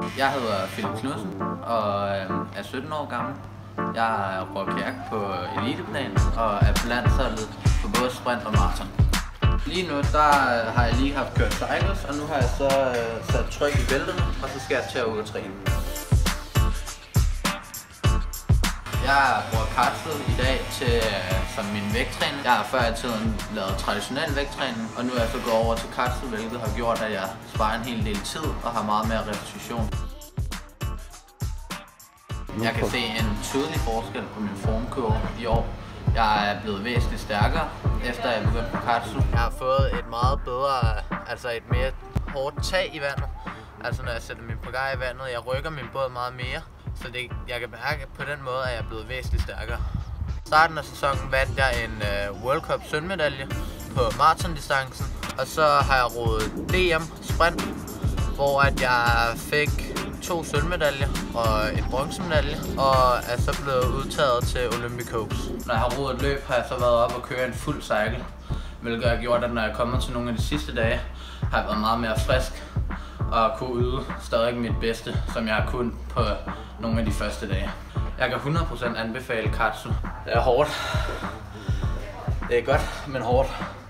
Jeg hedder Philip Knudsen og er 17 år gammel. Jeg er rockjagt på eliteplan og er på landsholdet på både sprint og maraton. Lige nu har jeg lige haft kørt cycles, og nu har jeg så sat tryk i bælterne, og så skal jeg til at ud og træne. Jeg bruger kartslid i dag som min vægttræning. Jeg har før i tiden lavet traditionel vægttræning, og nu er jeg så gået over til kartslid, hvilket har gjort, at jeg sparer en hel del tid og har meget mere repetition. Jeg kan se en tydelig forskel på min formkurve i år. Jeg er blevet væsentligt stærkere, efter jeg begyndte på kartslid. Jeg har fået et meget bedre, et mere hårdt tag i vandet. Altså når jeg sætter min pagaje i vandet, jeg rykker min båd meget mere. Så jeg kan mærke på den måde, at jeg er blevet væsentligt stærkere. I starten af sæsonen vandt jeg en World Cup sølvmedalje på maratondistancen. Og så har jeg roet DM sprint, hvor at jeg fik 2 sølvmedaljer og en bronzemedalje, og er så blevet udtaget til Olympic Hopes. Når jeg har roet et løb, har jeg så været op og køre en fuld cycle, hvilket har gjort, at når jeg kommer til nogle af de sidste dage, har jeg været meget mere frisk og kunne yde stadig mit bedste, som jeg har kunnet på nogle af de første dage. Jeg kan 100% anbefale kartslid. Det er hårdt. Det er godt, men hårdt.